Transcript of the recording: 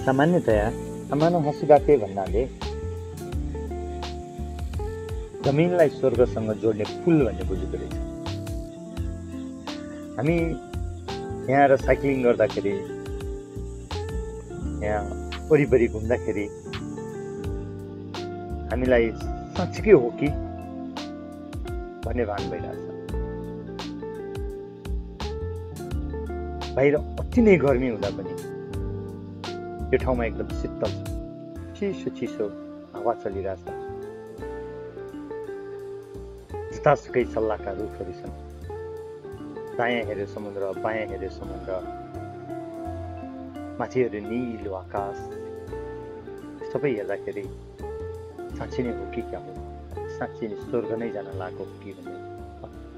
सामान्यतया अमानोहासिडाटे भन्नाले जमिनलाई स्वर्गसँग जोड्ने पुल भन्ने बुझेको रहेछ। हामी यहाँ साइक्लिङ गर्दाखेरि, यहाँ वरिपरि घुम्दाखेरि हामीलाई साँच्चीकै हो कि भन्ने भान भइरहेछ। बाहिर अति नै गर्मी हुँदा पनि यो ठाउँमा एकदम शीतल छ, चिसो चिसो हावा चलिरहेछ। जतासुकै सल्लाहका रुखहरू छन्, दायाँ हेऱ्यो समुद्र, बायाँ हेऱ्यो समुद्र, माथि हेऱ्यो निलो आकाश। सबै हेर्दाखेरि साँच्ची नै हो कि क्या हो, साँच्ची नै स्वर्ग नै जान लागेको हो कि भन्ने